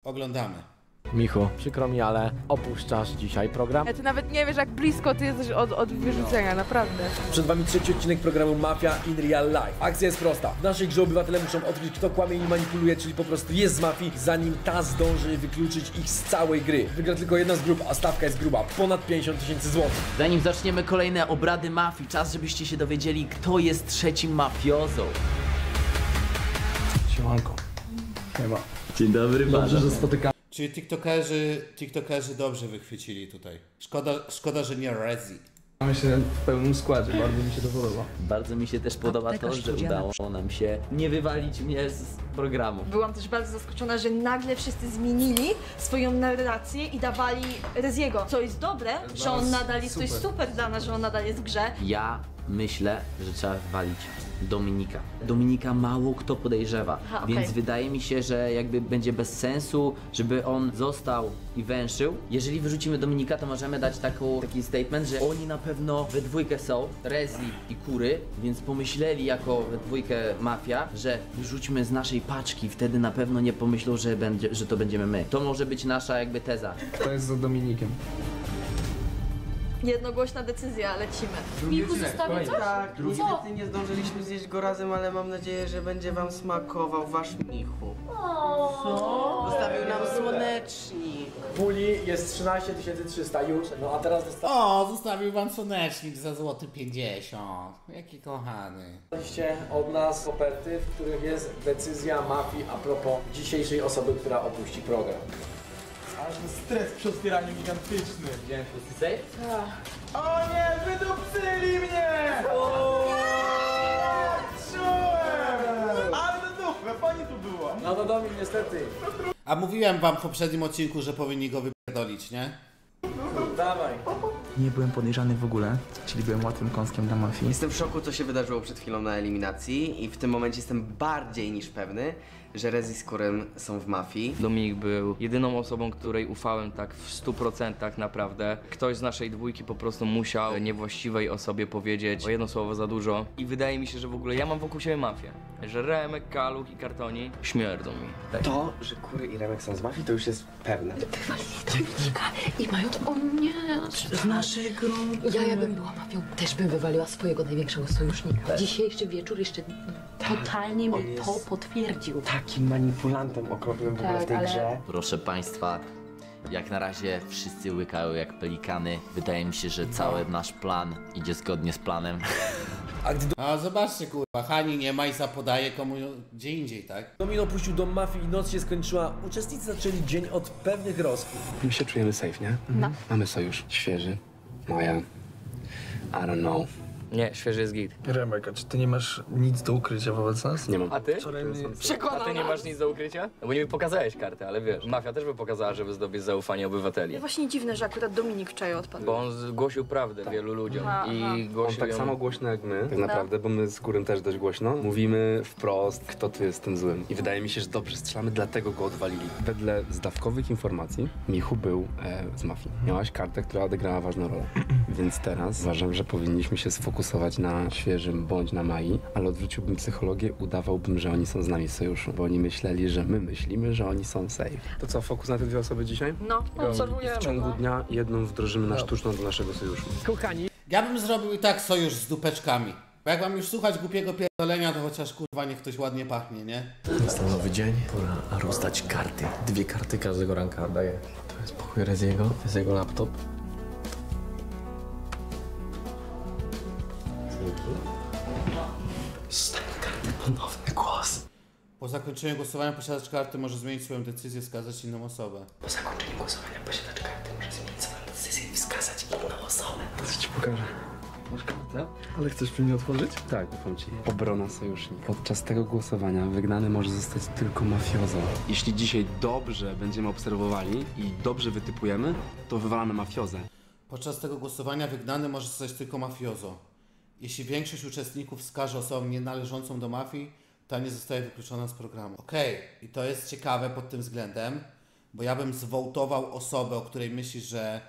Oglądamy. Michu, przykro mi, ale opuszczasz dzisiaj program. Ty nawet nie wiesz, jak blisko ty jesteś od wyrzucenia, naprawdę. Przed wami trzeci odcinek programu Mafia in Real Life. Akcja jest prosta. W naszej grze obywatele muszą odkryć, kto kłamie i manipuluje, czyli po prostu jest z mafii, zanim ta zdąży wykluczyć ich z całej gry. Wygra tylko jedna z grup, a stawka jest gruba. Ponad 50 000 złotych. Zanim zaczniemy kolejne obrady mafii, czas, żebyście się dowiedzieli, kto jest trzecim mafiozą. Siemanko. Siema. Dzień dobry, Dobrze, że spotykamy. Czyli tiktokerzy dobrze wychwycili tutaj. Szkoda, że nie Rezi. Mamy się w pełnym składzie, bardzo mi się to podoba. Bardzo mi się też podoba to, że udało nam się nie wywalić mnie z programu. Byłam też bardzo zaskoczona, że nagle wszyscy zmienili swoją narrację i dawali Reziego, co jest dobre, że on nadal jest coś super dla nas, że on nadal jest w grze. Ja myślę, że trzeba wywalić Dominika. Dominika mało kto podejrzewa, Aha, okej. więc wydaje mi się, że jakby będzie bez sensu, żeby on został i węszył. Jeżeli wyrzucimy Dominika, to możemy dać taki statement, że oni na pewno we dwójkę są, Rezi i Kury, więc pomyśleli jako we dwójkę mafia, że wyrzućmy z naszej paczki, wtedy na pewno nie pomyślą, że to będziemy my. To może być nasza jakby teza. Kto jest za Dominikiem? Jednogłośna decyzja, lecimy. Michu zostawił coś? Tak, niestety nie zdążyliśmy zjeść go razem, ale mam nadzieję, że będzie wam smakował wasz Michu. Zostawił nam słonecznik. Puli jest 13 300 już, no a teraz dostaliście O, zostawił wam słonecznik za złoty 50. Jaki kochany. od nas koperty, w których jest decyzja mafii a propos dzisiejszej osoby, która opuści program. Aż stres przy otwieraniu gigantyczny. Wziąłem pusty safe? O nie, wydupcyli mnie! Czułem! Ale do dupy, pani tu była. No to Domin, niestety. A mówiłem wam w poprzednim odcinku, że powinni go wypierdolić, nie? Dawaj. Nie byłem podejrzany w ogóle, czyli byłem łatwym kąskiem dla mafii. Jestem w szoku, co się wydarzyło przed chwilą na eliminacji i w tym momencie jestem bardziej niż pewny, że Rezi z Kurem są w mafii. Dominik był jedyną osobą, której ufałem tak w 100% naprawdę. Ktoś z naszej dwójki po prostu musiał niewłaściwej osobie powiedzieć o jedno słowo za dużo. I wydaje mi się, że w ogóle ja mam wokół siebie mafię. Że Remek, Kaluch i Kartoni śmierdzą mi. Tak. To, że Kury i Remek są z mafii, to już jest pewne. Dominika i mają to... O nie! Z naszej grupy. Ja jakbym była mafią, też bym wywaliła swojego największego sojusznika. Dzisiejszy wieczór jeszcze totalnie mi to potwierdził. Takim manipulantem okropnym w ogóle w tej grze. Proszę Państwa, jak na razie wszyscy łykają jak pelikany. Wydaje mi się, że cały nasz plan idzie zgodnie z planem. A zobaczcie, kurwa, Hani nie ma i zapodaje komu gdzie indziej, tak? Domin opuścił dom mafii i noc się skończyła. Uczestnicy zaczęli dzień od pewnych rozkłów. My się czujemy safe, nie? No. Mamy sojusz świeży. Moja. I don't know. Nie, świeży jest git. Remek, a czy ty nie masz nic do ukrycia wobec nas? Nie mam. A ty? Wczoraj mnie... A ty nie masz nic do ukrycia? No bo nie pokazałeś karty, ale wiesz, mafia też by pokazała, żeby zdobyć zaufanie obywateli. Właśnie dziwne, że akurat Dominik wczoraj odpadł. Bo on zgłosił prawdę wielu ludziom i On głosił tak ją... samo głośno jak my, tak naprawdę, bo my z Kurym też dość głośno. Mówimy wprost, kto tu jest tym złym. I wydaje mi się, że dobrze strzelamy, dlatego go odwalili. Wedle zdawkowych informacji Michu był z mafii. Miałaś kartę, która odegrała ważną rolę. Więc teraz uważam, że powinniśmy się sfokusować na świeżym bądź na Mai, ale odwróciłbym psychologię, udawałbym, że oni są z nami w sojuszu, bo oni myśleli, że my myślimy, że oni są safe. To co, fokus na te dwie osoby dzisiaj? No, obserwujemy. W ciągu dnia jedną wdrożymy na sztuczną do naszego sojuszu. Kochani, Ja bym zrobił i tak sojusz z dupeczkami. Bo jak mam już słuchać głupiego pierdolenia, to chociaż kurwa niech ktoś ładnie pachnie, nie? Jest nowy dzień, pora rozdać karty. 2 karty każdego ranka daję. To jest pokój Reziego, to jest jego laptop. Zostań karty, ponowny głos. Po zakończeniu głosowania posiadacz karty może zmienić swoją decyzję, wskazać inną osobę. Po zakończeniu głosowania posiadacz karty może zmienić swoją decyzję i wskazać inną osobę. To ci pokażę. Masz kartę? Ale chcesz mi nie otworzyć? Tak, ufam ci. Obrona sojusznika. Podczas tego głosowania wygnany może zostać tylko mafiozą. Jeśli dzisiaj dobrze będziemy obserwowali i dobrze wytypujemy, to wywalamy mafiozę. Podczas tego głosowania wygnany może zostać tylko mafiozo. Jeśli większość uczestników wskaże osobę nienależącą do mafii, ta nie zostaje wykluczona z programu. Okej, i to jest ciekawe pod tym względem, bo ja bym zwołtował osobę, o której myślisz,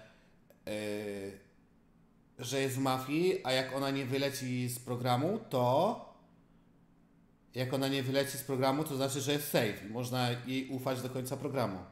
że jest w mafii, a jak ona nie wyleci z programu, to znaczy, że jest safe i można jej ufać do końca programu.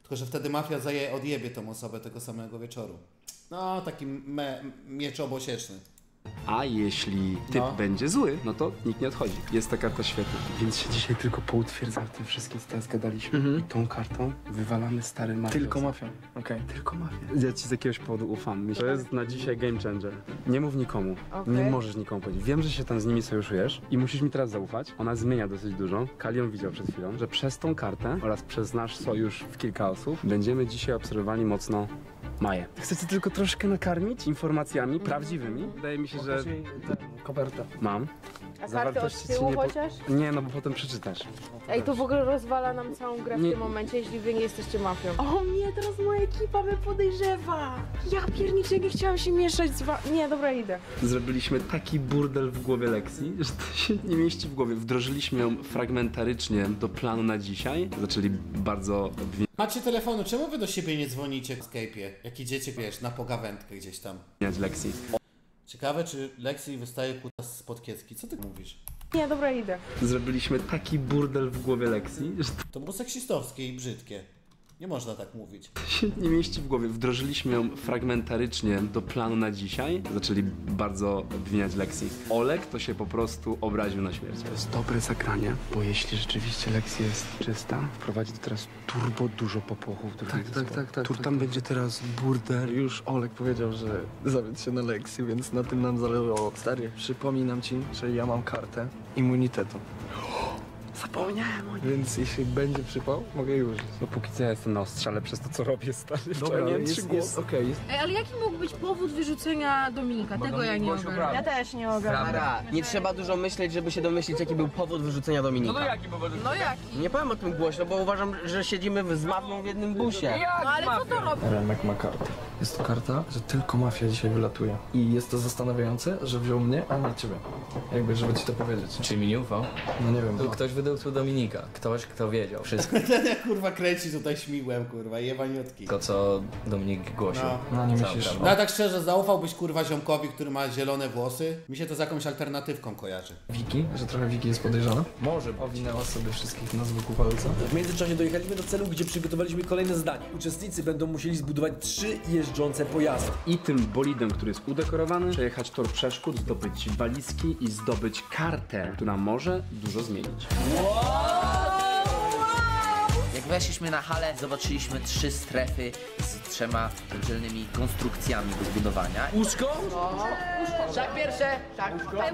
Tylko że wtedy mafia odjebie tą osobę tego samego wieczoru. No, taki miecz obosieczny. A jeśli typ będzie zły, no to nikt nie odchodzi. Jest ta karta świetna. Więc się dzisiaj tylko poutwierdzam w tym wszystkim, co teraz gadaliśmy. I tą kartą wywalamy stary mafię. Tylko mafia. Okej. Tylko mafia. Ja ci z jakiegoś powodu ufam. To jest na dzisiaj game changer. Nie mów nikomu. Nie możesz nikomu powiedzieć. Wiem, że się tam z nimi sojuszujesz i musisz mi teraz zaufać. Ona zmienia dosyć dużo. Kalion widział przed chwilą, że przez tą kartę oraz przez nasz sojusz w kilka osób będziemy dzisiaj obserwowali mocno Maję. Chcecie tylko troszkę nakarmić informacjami prawdziwymi? Wydaje mi się, że... Kopertę. Mam. A karty od tyłu chociaż? Nie, no bo potem przeczytasz. Ej, to w ogóle rozwala nam całą grę w tym momencie, jeśli wy nie jesteście mafią. O nie, teraz moja ekipa mnie podejrzewa. Ja pierniczę, nie chciałam się mieszać z Nie, dobra, idę. Zrobiliśmy taki burdel w głowie lekcji, że to się nie mieści w głowie. Wdrożyliśmy ją fragmentarycznie do planu na dzisiaj. Zaczęli bardzo... Macie telefonu, czemu wy do siebie nie dzwonicie w Skype'ie? Jak idziecie, wiesz, na pogawędkę gdzieś tam. Lekcji. Ciekawe, czy Lexi wystaje kutas spod kiecki. Co ty mówisz? Nie, dobra, idę. Zrobiliśmy taki burdel w głowie lekcji, że to było seksistowskie i brzydkie. Nie można tak mówić. To się nie mieści w głowie. Wdrożyliśmy ją fragmentarycznie do planu na dzisiaj. Zaczęli bardzo obwiniać Lexi. Olek to się po prostu obraził na śmierć. To jest dobre zagranie, bo jeśli rzeczywiście Lexi jest czysta, wprowadzi to teraz turbo dużo popłochów. Tak. Tam będzie teraz burdel. Już Olek powiedział, że zawiódł się na Lexi, więc na tym nam zależało. Stary, przypominam ci, że ja mam kartę immunitetu. Zapomniałem o nim. Więc jeśli będzie przypał, mogę już. No póki co ja jestem na ostrzale przez to, co robię, stary. Dobra, jest okej. Ej, ale jaki mógł być powód wyrzucenia Dominika? Tego ja nie ogarniam. Ja też nie ogarniam. Dobra, nie trzeba dużo myśleć, żeby się domyślić, jaki był powód wyrzucenia Dominika. No jaki powód? No jaki? Nie powiem o tym głośno, bo uważam, że siedzimy z mafią w jednym busie. No ale co to robi? Remek ma kartę. Jest to karta, że tylko mafia dzisiaj wylatuje. I jest to zastanawiające, że wziął mnie, a nie ciebie. Jakby, żeby ci to powiedzieć. Czy mi nie ufał? No nie wiem. Ktoś wydupcył Dominika. Ktoś, kto wiedział wszystko. Ten kurwa kręci tutaj śmigłem, kurwa, jebaniutki. To, co Dominik głosił. No nie myślisz. No a tak szczerze, zaufałbyś kurwa ziomkowi, który ma zielone włosy? Mi się to z jakąś alternatywką kojarzy. Wiki? Że trochę Wiki jest podejrzana? Może. Owinęła sobie wszystkich nas wokół palca. W międzyczasie dojechaliśmy do celu, gdzie przygotowaliśmy kolejne zadanie. Uczestnicy będą musieli zbudować 3 jeżdżące pojazdy. I tym bolidem, który jest udekorowany, przejechać tor przeszkód, zdobyć walizki i zdobyć kartę, która może dużo zmienić. Jak weszliśmy na halę, zobaczyliśmy 3 strefy z 3 oddzielnymi konstrukcjami do zbudowania. Łóżko? Tak, pierwsze! Tak.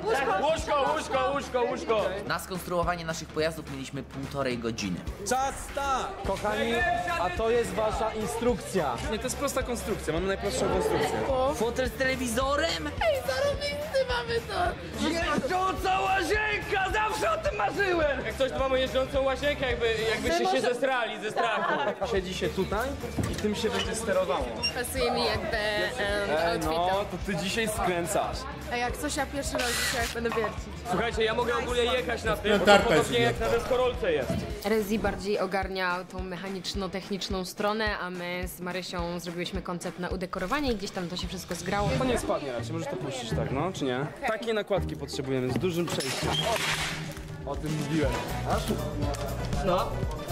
Łóżko! Na skonstruowanie naszych pojazdów mieliśmy 1,5 godziny. Czas start! Kochani, a to jest wasza instrukcja. Nie, to jest prosta konstrukcja, mamy najprostszą konstrukcję. Fotel z telewizorem? Ej, zarobisty mamy to! Jeżdżąca łazienka! Zawsze o tym marzyłem! Jak coś, to mamy jeżdżącą łazienkę, jakbyście się zestrali ze strachu. Siedzi się tutaj i tym się będzie sterowało. Pasuje mi jakby outfit. No, to ty dzisiaj skręcasz. A jak coś, ja pierwszy raz dzisiaj będę wiercić. Słuchajcie, ja mogę ogólnie jechać na tym, bo to tarka podobnie jest jak na deskorolce jest. Rezi bardziej ogarnia tą mechaniczno-techniczną stronę, a my z Marysią zrobiłyśmy koncept na udekorowanie i gdzieś tam to się wszystko zgrało. To nie spadnie raczej, możesz to puścić tak, no, czy nie? Takie nakładki potrzebujemy, z dużym przejściem. O tym mówiłem. No.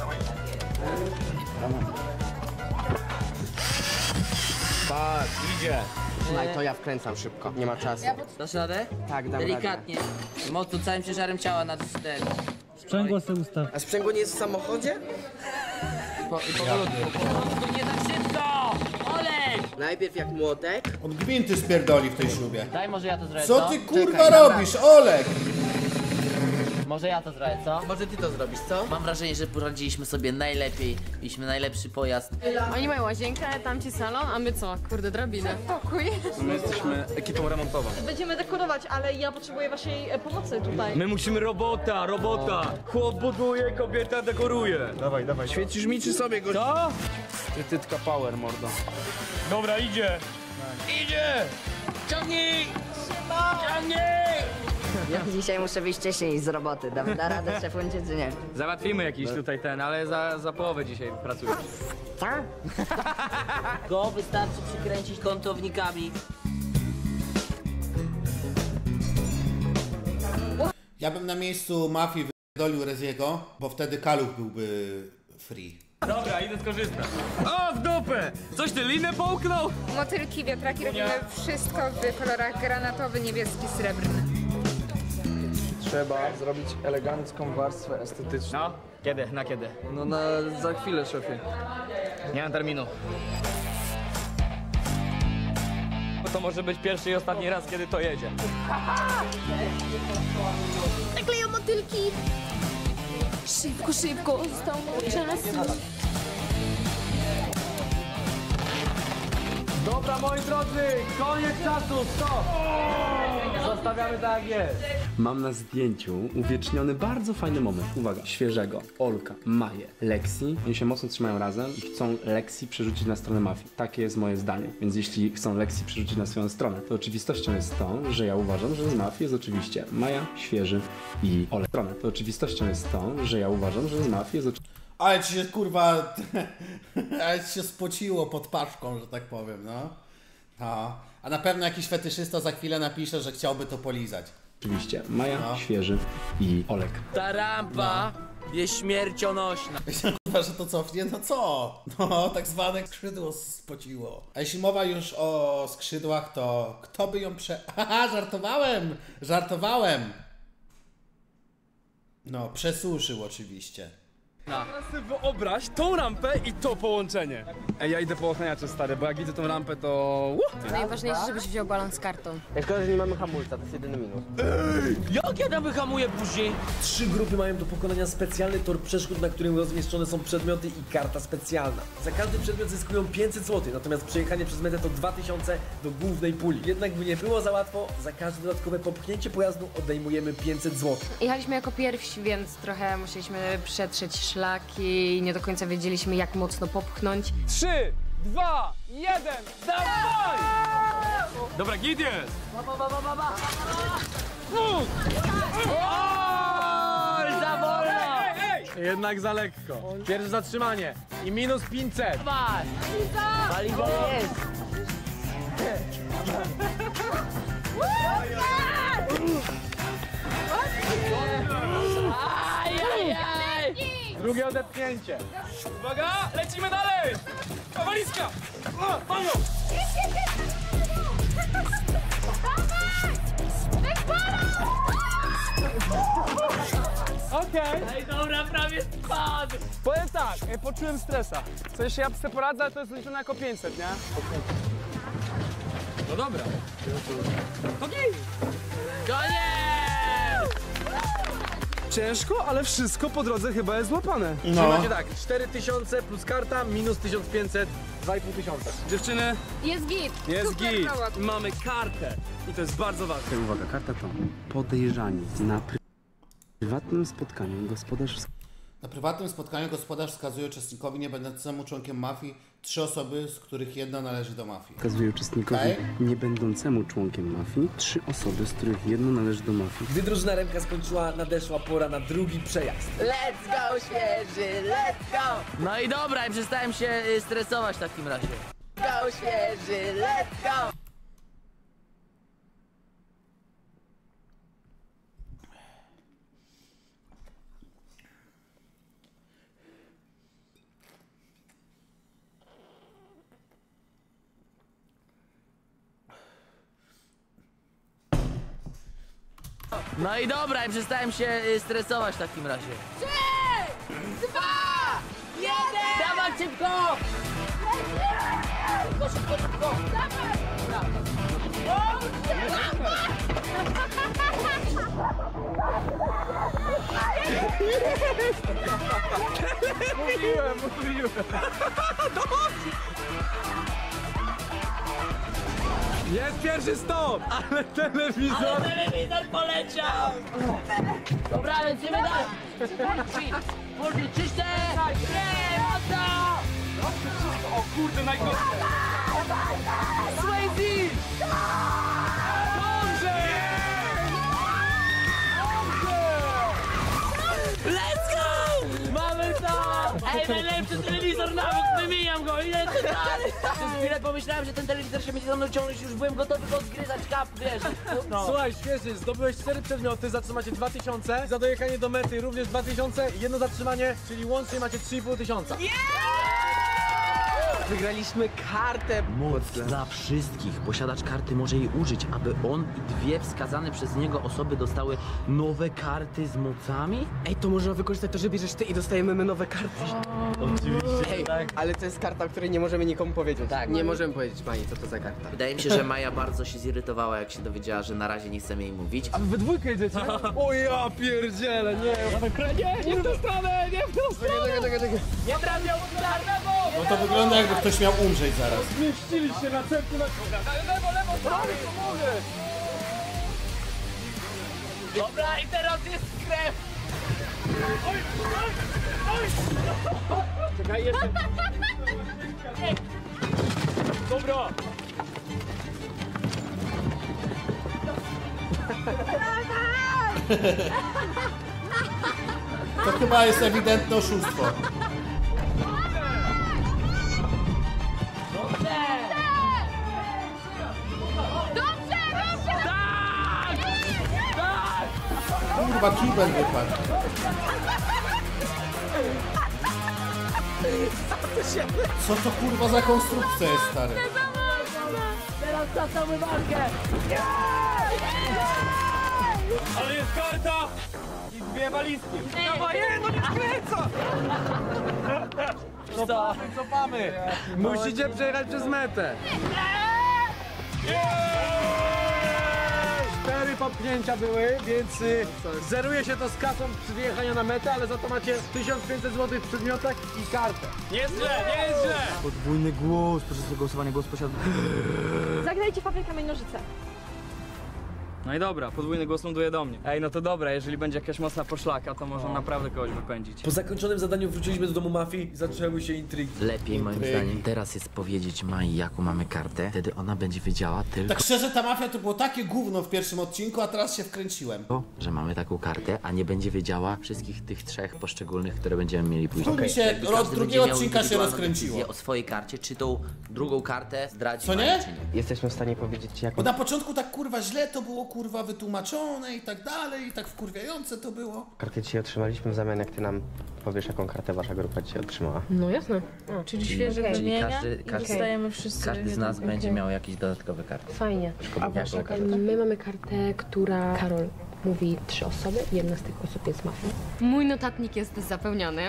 Patrz, idzie. Słuchaj, to ja wkręcam szybko, nie ma czasu. Dasz radę? Tak, dam radę. Delikatnie. Mocno całym ciężarem ciała na ten. Sprzęgło se ustaw. A sprzęgło nie jest w samochodzie? Powolutku. Nie tak szybko! Olej! Najpierw jak młotek. On gwinty spierdoli w tej śrubie. Daj, może ja to zrobię, Co ty kurwa robisz, Olek? Może ja to zrobię, co? Może ty to zrobisz, co? Mam wrażenie, że poradziliśmy sobie najlepiej. Mieliśmy najlepszy pojazd. Oni mają łazienkę, tamci salon, a my co? Kurde, drabinę. Pokój. My jesteśmy ekipą remontową. Będziemy dekorować, ale ja potrzebuję waszej pomocy tutaj. My musimy robota! Chłop buduje, kobieta dekoruje. Dawaj. Świecisz mi czy sobie go? Co? Ty tytka power, mordo. Dobra, idzie! Idzie! Ciągnij! Ja dzisiaj muszę wyjść wcześniej z roboty. Da radę szefuncie czy nie? Załatwimy jakiś tutaj ten, ale za połowę dzisiaj pracuję. Go wystarczy przykręcić kątownikami. Ja bym na miejscu mafii wydolił Reziego, bo wtedy Kaluch byłby free. Dobra, idę skorzystać. O, w dupę! Coś ty linę połknął? Motylki, wiatraki, robimy wszystko w kolorach granatowy, niebieski, srebrny. Trzeba zrobić elegancką warstwę estetyczną. No, kiedy? Na kiedy? No za chwilę, szefie. Nie mam terminu. To może być pierwszy i ostatni raz, kiedy to jedzie. Nakleją motylki. Szybko, szybko, zostało mało czasu. Dobra, moi drodzy, koniec czasu, stop! Zostawiamy tak jak jest. Mam na zdjęciu uwieczniony bardzo fajny moment. Uwaga, świeżego. Olka, Maję, Lexi. Oni się mocno trzymają razem i chcą Lexi przerzucić na stronę mafii. Takie jest moje zdanie. Więc jeśli chcą Lexi przerzucić na swoją stronę, to oczywistością jest to, że ja uważam, że z mafii jest oczywiście Maja, Świeży i Olek. Stronę. To oczywistością jest to, że ja uważam, że z mafii jest oczywiście... Ale ci się kurwa, ale ci się spociło pod paszką, że tak powiem, no. A na pewno jakiś fetyszysta za chwilę napisze, że chciałby to polizać. Oczywiście Maja, Świeży i Olek. Ta rampa jest śmiercionośna. Myślę, kurwa, że to cofnie, no co? No, tak zwane skrzydło spociło. A jeśli mowa już o skrzydłach, to kto by ją Haha, żartowałem! No, przesuszył oczywiście. Teraz sobie wyobraź tą rampę i to połączenie. Ej, ja idę po ochraniacze, stary, bo jak widzę tą rampę, to... Najważniejsze, żebyś wziął balon z kartą. Jak szkoda, że nie mamy hamulca, to jest jedyny minus. Jak ja tam wyhamuję później? 3 grupy mają do pokonania specjalny tor przeszkód, na którym rozmieszczone są przedmioty i karta specjalna. Za każdy przedmiot zyskują 500 zł, natomiast przejechanie przez metę to 2000 do głównej puli. Jednak by nie było za łatwo, za każde dodatkowe popchnięcie pojazdu odejmujemy 500 zł. Jechaliśmy jako pierwsi, więc trochę musieliśmy przetrzeć szlaki i nie do końca wiedzieliśmy, jak mocno popchnąć. 3, 2, 1, dawaj! Dobra, git jest! Oj, za wolno! Jednak za lekko. Pierwsze zatrzymanie i minus 500. Dawaj! Paliwo jest! Drugie odepchnięcie. Uwaga, lecimy dalej! Walizka! Panią! Okej. Ej, dobra, prawie spadł! Powiem tak, poczułem stresa. W sensie ja sobie poradzę, ale to jest liczone jako 500, nie? No dobra. Koniec! Ciężko, ale wszystko po drodze chyba jest złapane. Czyli macie tak, 4000 plus karta, minus 1500, 2500. Dziewczyny, Jest git. jest Super git. koło. Mamy kartę i to jest bardzo ważne. Uwaga, karta to podejrzani na prywatnym spotkaniu gospodarz... Na prywatnym spotkaniu gospodarz wskazuje uczestnikowi niebędącemu członkiem mafii 3 osoby, z których jedna należy do mafii. Wskazuje uczestnikowi niebędącemu członkiem mafii 3 osoby, z których jedna należy do mafii. Gdy drużyna Remka skończyła, nadeszła pora na drugi przejazd. Let's go, świeży, let's go! No i dobra, i przestałem się stresować w takim razie. Go, świeży, let's go! No i dobra, i przestałem się stresować w takim razie. 3, 2, 1! Dawaj szybko! Szybko, szybko, szybko! Mówiłem. Jest pierwszy stop, ale telewizor... Ale telewizor poleciał! Dobra, lecimy dalej! Burdy, czyste! Nie, mocno! O kurde, najgorsze! Swayze! Dobrze! Let's go! Mamy to! Ej, najlepszy telewizor na bok, wymieniam go! No ile ty tak? Przez chwilę pomyślałem, że ten telewizor się będzie za mną ciągnąć, już byłem gotowy go odgryzać kap, wiesz. No. Słuchaj, świetnie, zdobyłeś 4 przedmioty, za co macie 2000, za dojechanie do mety również 2000 i jedno zatrzymanie, czyli łącznie macie 3500. Wygraliśmy kartę. Moc dla wszystkich. Posiadacz karty może jej użyć, aby on i 2 wskazane przez niego osoby dostały nowe karty z mocami? Ej, to można wykorzystać to, że bierzesz ty i dostajemy my nowe karty. Oczywiście. Ej, ale to jest karta, o której nie możemy nikomu powiedzieć. Tak. Nie możemy powiedzieć Mai, co to za karta. Wydaje mi się, że Maja bardzo się zirytowała, jak się dowiedziała, że na razie nie chcemy jej mówić. A wy we dwójkę jedziecie? O ja pierdzielę, nie. Nie w tą stronę, nie w tą stronę. Czekaj. Nie trafiał udarnego! No to wygląda, jakby ktoś miał umrzeć zaraz. Zmieściliście na centymetr. Lewo, prawie pomogę. Dobra, i teraz jest krew! Czekaj, jeszcze. Dobra. To chyba jest ewidentne oszustwo. Kurwa, kibel wypadł. Co to kurwa za konstrukcja jest, stary? Teraz zaczynamy walkę! Ale jest karta i 2 walizki. Dawaj, no nie skręca! Cofamy. Musicie przejechać przez metę. 4 popchnięcia były, więc zeruje się to z kasą przy wyjechaniu na metę, ale za to macie 1500 zł w przedmiotach i kartę. Nie jest źle, nie jest źle! Podwójny głos, proszę sobie głosowanie, głos posiada. Zagrajcie papier, kamień, nożyce. No i dobra, podwójny głos ląduje do mnie. Ej, no to dobra, jeżeli będzie jakaś mocna poszlaka, to można naprawdę kogoś wypędzić. Po zakończonym zadaniu wróciliśmy do domu mafii i zaczęły się intrygi. Lepiej moim zdaniem teraz jest powiedzieć Mai, jaką mamy kartę, wtedy ona będzie wiedziała tylko, Tak szczerze, ta mafia to było takie gówno w pierwszym odcinku, a teraz się wkręciłem. że mamy taką kartę, a nie będzie wiedziała wszystkich tych 3 poszczególnych, które będziemy mieli później. Tu mi się Jakby od każdy drugiego będzie miał odcinka się indywidualną rozkręciło. decyzję o swojej karcie, czy tą drugą kartę zdradzi Co Mai, nie? czy nie. Jesteśmy w stanie powiedzieć, jak... Bo na początku tak kurwa źle to było kurwa wytłumaczone i tak dalej, i tak wkurwiające to było. Kartę dzisiaj otrzymaliśmy w zamian, jak ty nam powiesz, jaką kartę wasza grupa dzisiaj otrzymała. No jasne. Czyli świeże brzmienia i dostajemy Każdy z nas będzie miał jakieś dodatkowe karty. Fajnie. Jaką kartę? My mamy kartę, która Karol mówi 3 osoby, jedna z tych osób jest mafią. Mój notatnik jest zapełniony.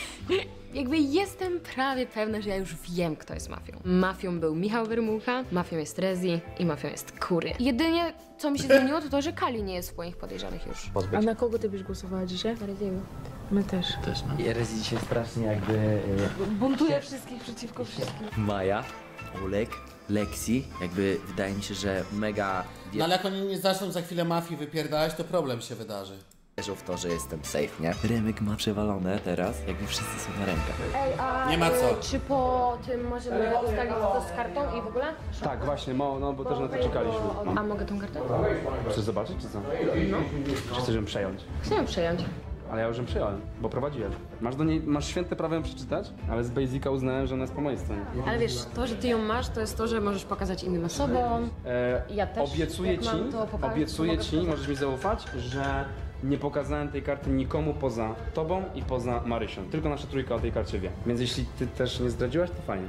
Jakby jestem prawie pewna, że ja już wiem, kto jest mafią. Mafią był Michał Wyrmucha, mafią jest Rezi i mafią jest Kury. Jedynie, co mi się zmieniło, to to, że Kali nie jest w moich podejrzanych już. A na kogo ty byś głosowała dzisiaj? Na Reziego. My też. Rezi dzisiaj strasznie jakby... Buntuje wszystkich przeciwko wszystkim. Maja, Olek, Lexi, jakby wydaje mi się, że mega No ale jak oni nie zaczną za chwilę mafii wypierdalać, to problem się wydarzy. wierzą w to, że jestem safe, nie? Remek ma przewalone teraz, jakby wszyscy są na rękach. Ej, a Nie ma co. czy po tym możemy ustalić to z kartą i w ogóle? Tak, właśnie, no bo też na to czekaliśmy. A mogę tą kartę? Chcesz zobaczyć, czy co? No. Czy chcesz ją przejąć? Chcę ją przejąć. Ale ja już ją przyjąłem, bo prowadziłem. Masz święte prawo ją przeczytać, ale z Basica uznałem, że ona jest po mojej stronie. Ale wiesz, to, że ty ją masz, to jest to, że możesz pokazać innym osobom. Ja też. Obiecuję jak mam, to mogę możesz mi zaufać, że nie pokazałem tej karty nikomu poza tobą i poza Marysią. Tylko nasza trójka o tej karcie wie. Więc jeśli ty też nie zdradziłaś, to fajnie.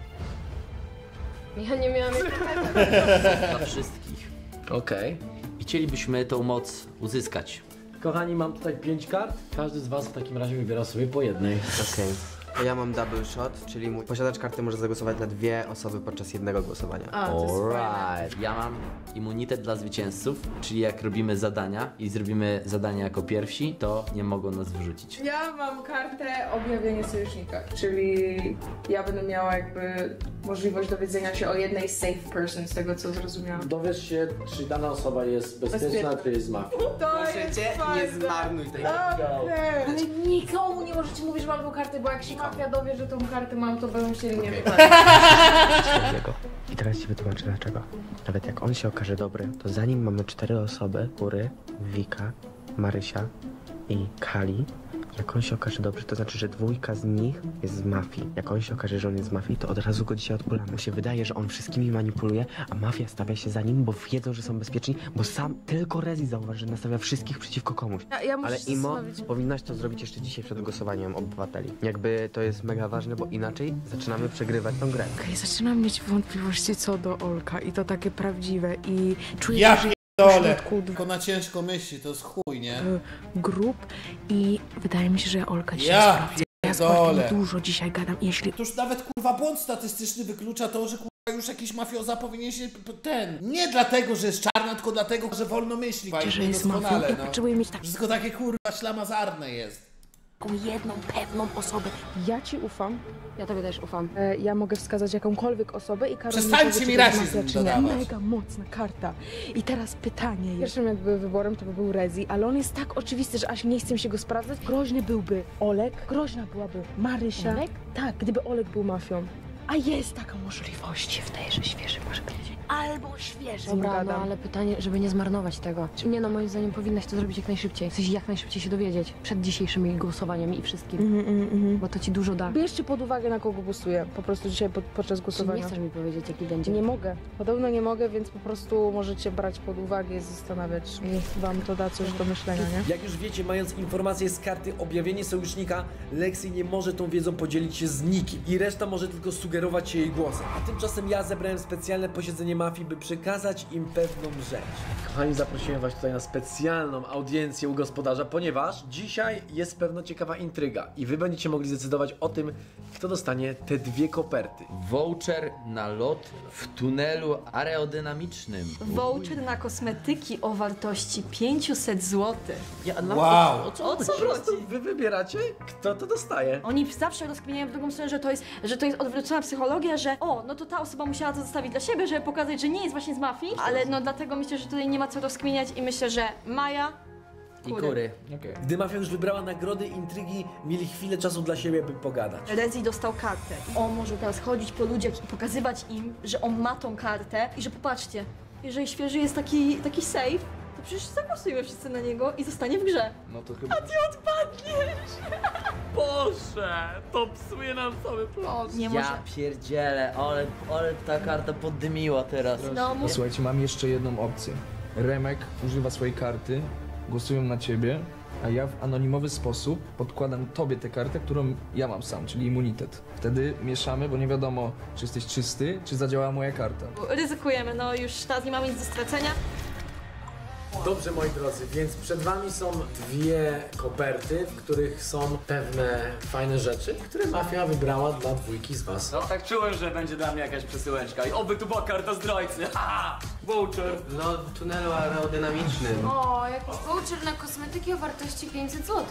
Ja nie miałam Dla wszystkich. Okej. I chcielibyśmy tą moc uzyskać. Kochani, mam tutaj 5 kart. Każdy z was w takim razie wybiera sobie po jednej. Okej. To ja mam double shot, czyli mój posiadacz karty może zagłosować na 2 osoby podczas jednego głosowania. Alright. Ja mam immunitet dla zwycięzców, czyli jak robimy zadania i zrobimy zadania jako pierwsi, to nie mogą nas wyrzucić. Ja mam kartę objawienie sojusznika, czyli ja będę miała jakby możliwość dowiedzenia się o jednej safe person, z tego co zrozumiałam. Dowiesz się, czy dana osoba jest bezpieczna, czy jest z mafii. Proszę cię, nie zmarnuj tej karty. Ale nikomu nie możecie mówić, że mam tą kartę, bo jak się mafia dowie, że tą kartę mam, to będą chcieli mnie wybrać. I teraz ci wytłumaczę dlaczego. Nawet jak on się okaże dobry, to zanim mamy 4 osoby, Kury, Wika, Marysia i Kali, Jak on się okaże dobrze, to znaczy, że dwójka z nich jest z mafii. Jak on się okaże, że on jest z mafii, to od razu go dzisiaj odpulamy. Mu się wydaje, że on wszystkimi manipuluje, a mafia stawia się za nim, bo wiedzą, że są bezpieczni, bo sam tylko Rezi zauważy, że nastawia wszystkich przeciwko komuś. Ja muszę Ale się Imo, zastanowić. powinnaś to zrobić jeszcze dzisiaj przed głosowaniem obywateli. Jakby to jest mega ważne, bo inaczej zaczynamy przegrywać tą grę. Okej, zaczynam mieć wątpliwości co do Olka i to takie prawdziwe i czuję, Ja że pierdolę, tylko na ciężko myśli, to jest chuj, nie? grup i wydaje mi się, że Olka dzisiaj Ja sprawdzi. Ja z pierdolę. Olkiem dużo dzisiaj gadam, jeśli... To już nawet kurwa błąd statystyczny wyklucza to, że kurwa już jakiś mafioza powinien się nie dlatego, że jest czarna, tylko dlatego, że wolno myśli. że jest mafią Doskonale, i potrzebuję mieć tak... Wszystko takie kurwa ślamazarne jest. jedną pewną osobę. Ja ci ufam. Ja tobie też ufam. Ja mogę wskazać jakąkolwiek osobę i Karol Przestańcie powie, mi czy to jest rasizm mafia, czy nie. dodawać. Mega mocna karta. I teraz pytanie. Pierwszym jakby wyborem to by był Rezi, ale on jest tak oczywisty, że aż nie chcę się go sprawdzać. Groźny byłby Olek, groźna byłaby Marysia. Olek? Tak, gdyby Olek był mafią. A jest taka możliwość. Wydaje, że świeży może być. Albo świeży. Dobra, no ale pytanie, żeby nie zmarnować tego. Nie no, moim zdaniem powinnaś to zrobić jak najszybciej. Chcesz jak najszybciej się dowiedzieć. Przed dzisiejszymi głosowaniami i wszystkim. Bo to ci dużo da. Bierzcie pod uwagę, na kogo głosuję. Po prostu dzisiaj podczas Czy głosowania. nie chcesz mi powiedzieć, jaki będzie? Nie mogę. Podobno nie mogę, więc po prostu możecie brać pod uwagę i zastanawiać. Niech wam to da coś do myślenia, nie? Jak już wiecie, mając informację z karty objawienie sojusznika, Lexi nie może tą wiedzą podzielić się z nikim i reszta może tylko sugerować się jej głosem. A tymczasem ja zebrałem specjalne posiedzenie mafii, by przekazać im pewną rzecz. Kochani, zaprosiłem was tutaj na specjalną audiencję u gospodarza, ponieważ dzisiaj jest pewna ciekawa intryga i wy będziecie mogli zdecydować o tym, kto dostanie te dwie koperty. Voucher na lot w tunelu aerodynamicznym. Voucher na kosmetyki o wartości 500 zł. Wow. O co chodzi? Wy wybieracie, kto to dostaje. Oni zawsze rozkminiają w drugą stronę, że to jest odwrócona psychologia, że no to ta osoba musiała to zostawić dla siebie, żeby pokazać, że nie jest właśnie z mafii, ale no dlatego myślę, że tutaj nie ma co rozkminiać i myślę, że Maja I kury. Gdy mafia już wybrała nagrody intrygi, mieli chwilę czasu dla siebie, by pogadać. Rezi dostał kartę. On może teraz chodzić po ludziach i pokazywać im, że on ma tą kartę i że popatrzcie, jeżeli świeży jest taki safe, to przecież zagłosujemy wszyscy na niego i zostanie w grze. No to chyba... A ty odpadniesz! Boże, to psuje nam cały plan. Nie może... Ja pierdzielę, ale ta karta poddymiła teraz. No, Słuchajcie, mam jeszcze jedną opcję. Remek używa swojej karty, głosują na ciebie, a ja w anonimowy sposób podkładam tobie tę kartę, którą ja mam sam, czyli immunitet. Wtedy mieszamy, bo nie wiadomo, czy jesteś czysty, czy zadziałała moja karta. Ryzykujemy, no już teraz nie mamy nic do stracenia. Dobrze, moi drodzy, więc przed wami są dwie koperty, w których są pewne fajne rzeczy, które mafia wybrała dla dwójki z was. No tak czułem, że będzie dla mnie jakaś przesyłeczka i oby tu była karta zdrajcy. Ha! Voucher. No, w tunelu aerodynamicznym. O, jakiś voucher na kosmetyki o wartości 500 zł.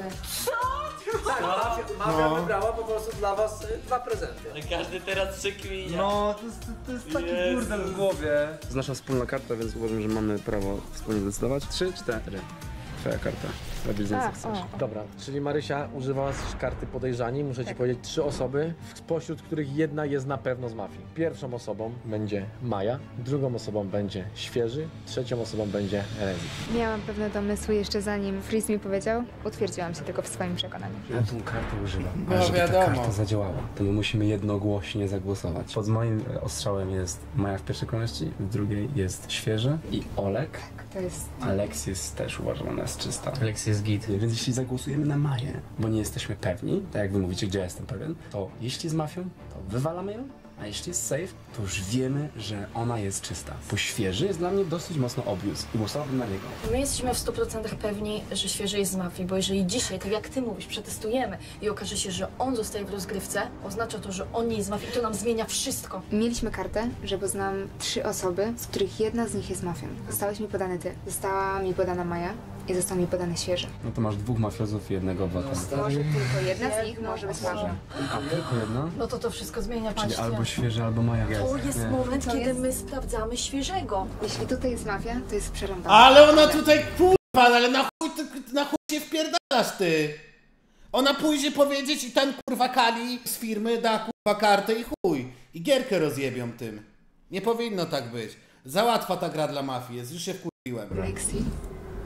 Tak, mafia wybrała po prostu dla was dwa prezenty. Ale każdy teraz przekminia. No, to jest taki burdel w głowie. To jest nasza wspólna karta, więc uważam, że mamy prawo wspólnie decydować. 3, 4. Twoja karta. Robisz z niej co chcesz. Dobra, czyli Marysia używała karty podejrzani. Muszę ci powiedzieć 3 osoby, spośród których jedna jest na pewno z mafii. Pierwszą osobą będzie Maja, drugą osobą będzie Świeży, trzecią osobą będzie Rezi. Miałam pewne domysły jeszcze zanim Freeze mi powiedział. Utwierdziłam się tylko w swoim przekonaniu. Ja tą kartę używam. No Ale żeby wiadomo. ta karta zadziałała, to my musimy jednogłośnie zagłosować. Pod moim ostrzałem jest Maja w pierwszej kolejności, w drugiej jest Świeży i Olek. To jest... Alexis też uważam, ona jest czysta. Alexis jest git. Więc jeśli zagłosujemy na Maję, bo nie jesteśmy pewni, tak jak wy mówicie, gdzie ja jestem pewien, to jeśli z mafią, to wywalamy ją, a jeśli jest safe, to już wiemy, że ona jest czysta. Bo Świeży jest dla mnie dosyć mocno obvious i głosowałbym na niego. My jesteśmy w 100% pewni, że Świeży jest z mafii, bo jeżeli dzisiaj, tak jak ty mówisz, przetestujemy i okaże się, że on zostaje w rozgrywce, oznacza to, że on nie jest z mafii i to nam zmienia wszystko. Mieliśmy kartę, że poznam 3 osoby, z których jedna z nich jest mafią. Zostałeś mi podany ty, została mi podana Maja i został mi podany Świeży. No to masz 2 mafiozów i jednego obywatela. Może tylko jedna z nich może być mafią. A tylko jedna? No to wszystko zmienia, Czyli patrzcie. albo Świeży, albo Maja. To jest Nie. moment, To kiedy jest- my sprawdzamy Świeżego. Jeśli tutaj jest mafia, to jest przerąbane. Ale ona tutaj kurwa, ale na chuj się wpierdalasz ty. Ona pójdzie powiedzieć i ten kurwa Kali z firmy da kurwa kartę i chuj. I gierkę rozjebią tym. Nie powinno tak być. Za łatwa ta gra dla mafii jest, już się wkurwiłem. Lexi,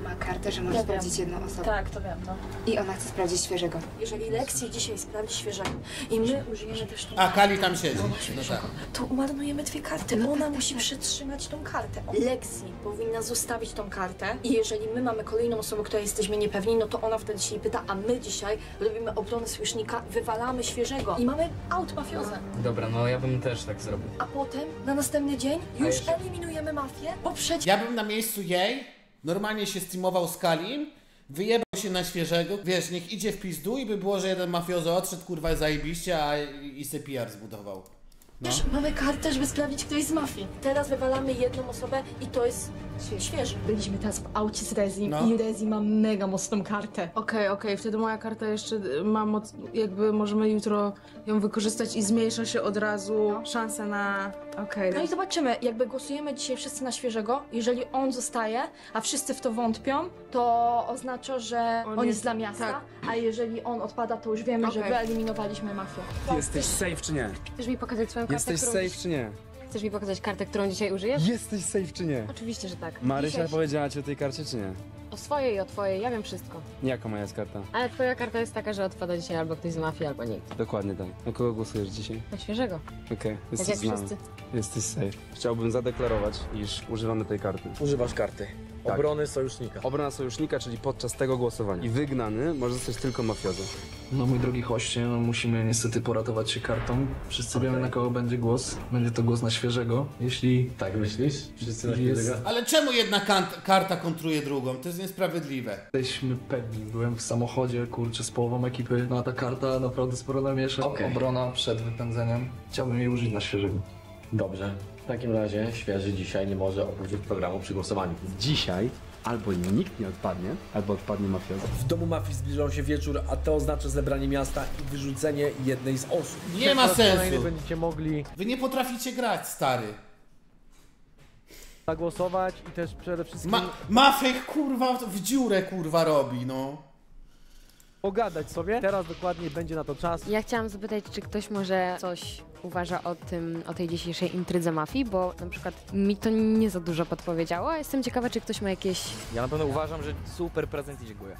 ma kartę, że może sprawdzić jedną osobę. Tak, to wiem, no. I ona chce sprawdzić świeżego. Jeżeli Lexi dzisiaj sprawdzi świeżego i my użyjemy też tą A, Kali tam siedzi. No tak. to umarnujemy dwie karty. Ona musi przetrzymać tą kartę. Lexi powinna zostawić tą kartę i jeżeli my mamy kolejną osobę, której jesteśmy niepewni, no to ona wtedy się jej pyta, a my dzisiaj robimy obronę sojusznika, wywalamy świeżego i mamy out mafiozę. Dobra, no ja bym też tak zrobił. A potem na następny dzień już eliminujemy mafię, bo przecież... Ja bym na miejscu jej normalnie się streamował z Kalim, wyjebał się na świeżego, wiesz, niech idzie w pizdu i by było, że jeden mafiozo odszedł, kurwa, zajebiście, a i se PR zbudował. No. Też mamy kartę, żeby sprawdzić, kto jest z mafii. Teraz wywalamy jedną osobę i to jest świeży. Byliśmy teraz w aucie z Rezi i Rezi ma mega mocną kartę. Okej, wtedy moja karta jeszcze ma moc, jakby możemy jutro ją wykorzystać i zmniejsza się od razu szanse na... No i zobaczymy, jakby głosujemy dzisiaj wszyscy na świeżego, jeżeli on zostaje, a wszyscy w to wątpią, to oznacza, że on jest dla miasta, a jeżeli on odpada, to już wiemy, że wyeliminowaliśmy mafię. Ty jesteś safe czy nie? Chcesz mi pokazać swoją kartę, Jesteś safe czy nie? Chcesz mi pokazać kartę, którą dzisiaj użyjesz? Jesteś safe czy nie? Oczywiście, że tak. Marysia Dzisiaj... powiedziała ci o tej karcie czy nie? O swojej i o twojej, ja wiem wszystko. Jaka moja jest karta? Ale twoja karta jest taka, że odpada dzisiaj albo ktoś z mafii, albo nikt. Dokładnie tak. Na kogo głosujesz dzisiaj? Na świeżego. Okej, jesteś jak z nami. wszyscy. Jesteś safe. Chciałbym zadeklarować, iż używamy tej karty. Używasz karty. Obrony sojusznika. Obrona sojusznika, czyli podczas tego głosowania. I wygnany może zostać tylko mafiozo. No mój drogi hoście, no musimy niestety poratować się kartą. Wszyscy wiemy, na kogo będzie głos. Będzie to głos na świeżego. Jeśli... Tak myślisz? Wszyscy na świeżego? Ale czemu jedna karta kontruje drugą? To jest niesprawiedliwe. Jesteśmy pewni. Byłem w samochodzie, kurczę, z połową ekipy. No a ta karta naprawdę sporo namiesza. Obrona przed wypędzeniem. Chciałbym jej użyć na świeżego. Dobrze. W takim razie świeży dzisiaj nie może opuścić programu przy głosowaniu. Dzisiaj albo nikt nie odpadnie, albo odpadnie mafiozo. W domu mafii zbliżał się wieczór, a to oznacza zebranie miasta i wyrzucenie jednej z osób. Nie ma sensu. Będziecie mogli Wy nie potraficie grać, stary. zagłosować i też przede wszystkim Mafek, kurwa, w dziurę, kurwa, robi, no. pogadać sobie. Teraz dokładnie będzie na to czas. Ja chciałam zapytać, czy ktoś może coś uważa o tej dzisiejszej intrydze mafii, bo na przykład mi to nie za dużo podpowiedziało. Jestem ciekawa, czy ktoś ma jakieś... Ja na pewno uważam, że super prezent i dziękuję.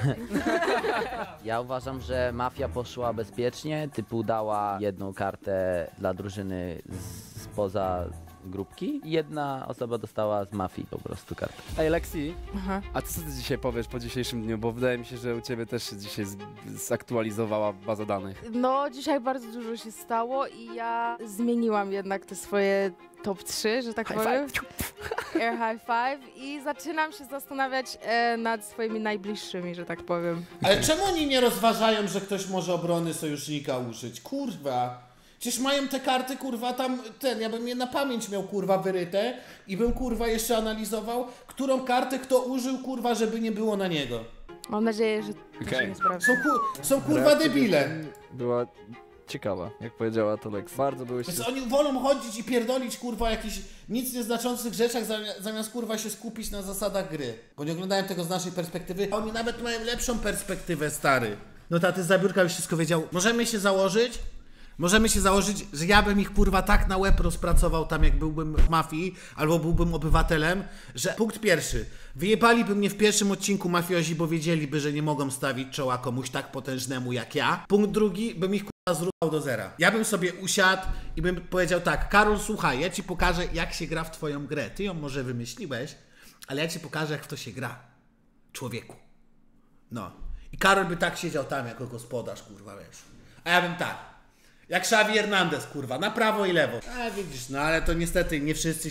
Ja uważam, że mafia poszła bezpiecznie, typu dała jedną kartę dla drużyny spoza grupki i jedna osoba dostała z mafii po prostu kartę. Ej Lexi, a co ty dzisiaj powiesz po dzisiejszym dniu? Bo wydaje mi się, że u ciebie też się dzisiaj zaktualizowała baza danych. No, dzisiaj bardzo dużo się stało i ja zmieniłam jednak te swoje top 3, że tak powiem. Air high five i zaczynam się zastanawiać nad swoimi najbliższymi, że tak powiem. Ale czemu oni nie rozważają, że ktoś może obrony sojusznika użyć? Kurwa. Przecież mają te karty, kurwa, tam, ja bym je na pamięć miał, kurwa, wyryte i bym, kurwa, jeszcze analizował, którą kartę kto użył, kurwa, żeby nie było na niego. Mam nadzieję, że to się nie sprawdzi. Są kurwa debile. Była ciekawa, jak powiedziała to Lex. Bardzo były się... Więc oni wolą chodzić i pierdolić, kurwa, jakichś nic nieznaczących rzeczach, zamiast, kurwa, się skupić na zasadach gry. Bo nie oglądają tego z naszej perspektywy, a oni nawet mają lepszą perspektywę, stary. No taty z Zabiórka już wszystko wiedział. Możemy się założyć, że ja bym ich, kurwa, tak na łeb rozpracował tam, jak byłbym w mafii, albo byłbym obywatelem, że punkt pierwszy, wyjebaliby mnie w pierwszym odcinku mafiozi, bo wiedzieliby, że nie mogą stawić czoła komuś tak potężnemu jak ja. Punkt drugi, bym ich, kurwa, zruchał do zera. Ja bym sobie usiadł i bym powiedział tak: Karol, słuchaj, ja ci pokażę, jak się gra w twoją grę. Ty ją może wymyśliłeś, ale ja ci pokażę, jak w to się gra. Człowieku. No. I Karol by tak siedział tam jako gospodarz, kurwa, wiesz. A ja bym tak. Jak Xavi Hernandez, kurwa, na prawo i lewo. A widzisz, no ale to niestety nie wszyscy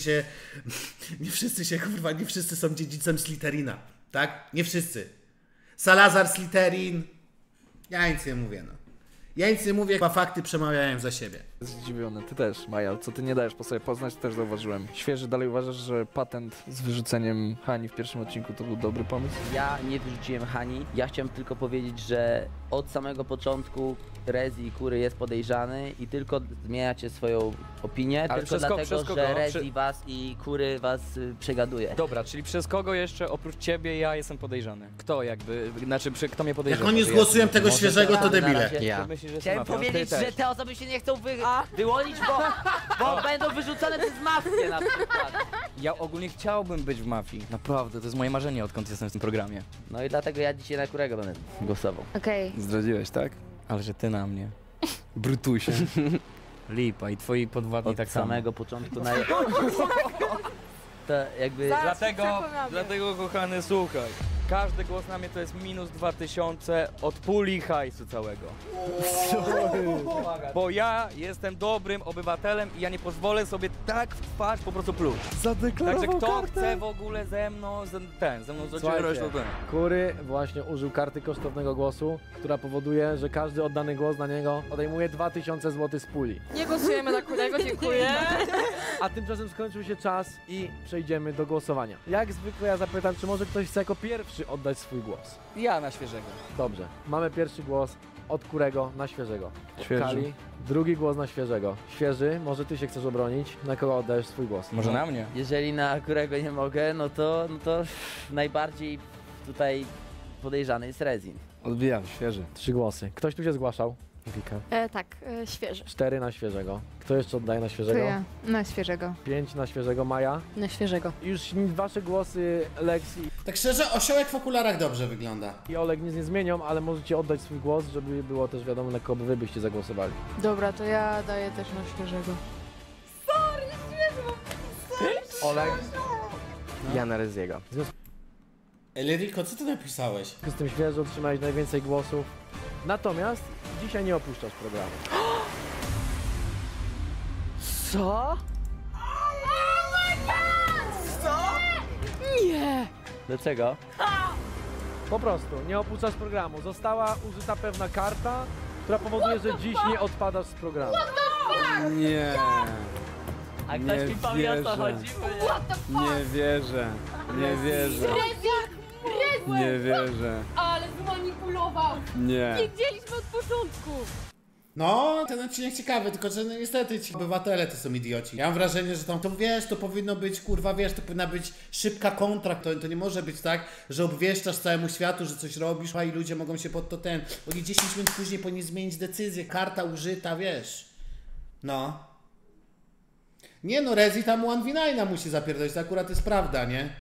są dziedzicem Slytherina, tak? Nie wszyscy. Salazar Slytherin, ja nic nie mówię, no. Ja nic nie mówię, a fakty przemawiają za siebie. Zdziwiony, ty też, Maja, co ty nie dajesz po sobie poznać, też zauważyłem. Świeży, dalej uważasz, że patent z wyrzuceniem Hani w pierwszym odcinku to był dobry pomysł? Ja nie wyrzuciłem Hani, ja chciałem tylko powiedzieć, że od samego początku Rezi i Kury jest podejrzany i tylko zmieniacie swoją opinię, ale tylko dlatego, że Rezi was i Kury was przegaduje. Dobra, czyli przez kogo jeszcze oprócz ciebie ja jestem podejrzany? Kto jakby, znaczy kto mnie podejrzewa? Jak oni zgłosują tego świeżego, to debile. Ja. Chciałem powiedzieć, że te osoby się nie chcą wyłonić, bo będą wyrzucone przez mafię na przykład. Ja ogólnie chciałbym być w mafii. Naprawdę, to jest moje marzenie, odkąd jestem w tym programie. No i dlatego ja dzisiaj na Kurego będę głosował. Okej. Zdradziłeś, tak? Ale że ty na mnie. Brutusie. Lipa i twoi podwładni Od tak samo. samego początku na... To jakby... Dlatego kochany, słuchaj. Każdy głos na mnie to jest minus 2000 od puli hajsu całego. Bo ja jestem dobrym obywatelem i ja nie pozwolę sobie tak w twarz po prostu pluć. Zadeklarował Także kto kartę. chce w ogóle ze mną zacierać, Słuchajcie, to ten. Kury właśnie użył karty kosztownego głosu, która powoduje, że każdy oddany głos na niego odejmuje 2000 zł z puli. Nie głosujemy na Kurego, dziękuję. A tymczasem skończył się czas i przejdziemy do głosowania. Jak zwykle ja zapytam, czy może ktoś chce jako pierwszy oddać swój głos? Ja na świeżego. Dobrze, mamy pierwszy głos od Kurego na świeżego. Świeży. Kali, drugi głos na świeżego. Świeży, może ty się chcesz obronić? Na kogo oddajesz swój głos? Może na mnie? Jeżeli na Kurego nie mogę, no to najbardziej tutaj podejrzany jest Rezin. Odbijam, świeży. 3 głosy. Ktoś tu się zgłaszał? Wika. Tak, świeży. 4 na świeżego. Kto jeszcze oddaje na świeżego? To ja, na świeżego. 5 na świeżego. Maja? Na świeżego. Już wasze głosy, Lexi Tak szczerze, osiołek w okularach dobrze wygląda. i Oleg nic nie zmienią, ale możecie oddać swój głos, żeby było też wiadomo, na kogo wy byście zagłosowali. Dobra, to ja daję też na świeżego. Oleg? Ja na Reziego. Eliriko, co ty napisałeś? Z tym świeżo otrzymałeś najwięcej głosów. Natomiast dzisiaj nie opuszczasz programu. Co? Co? Nie! Dlaczego? Po prostu, nie opuszczasz programu. Została użyta pewna karta, która powoduje, że dziś nie odpadasz z programu. Nie. A ktoś mi powie, o co chodzi? Nie wierzę. Nie wierzę. Nie wierzę. Ale zmanipulował! Nie. Wiedzieliśmy od początku! No, ten odcinek ciekawy, tylko że no, niestety ci obywatele to są idioci. Ja mam wrażenie, że tam to wiesz, to powinno być, kurwa, wiesz, to powinna być szybka kontra, to nie może być tak, że obwieszczasz całemu światu, że coś robisz, a i ludzie mogą się pod to oni 10 minut później powinni zmienić decyzję, karta użyta, wiesz. No. Nie no, Rezi tam 1v9 musi zapierdolić, to akurat jest prawda, nie?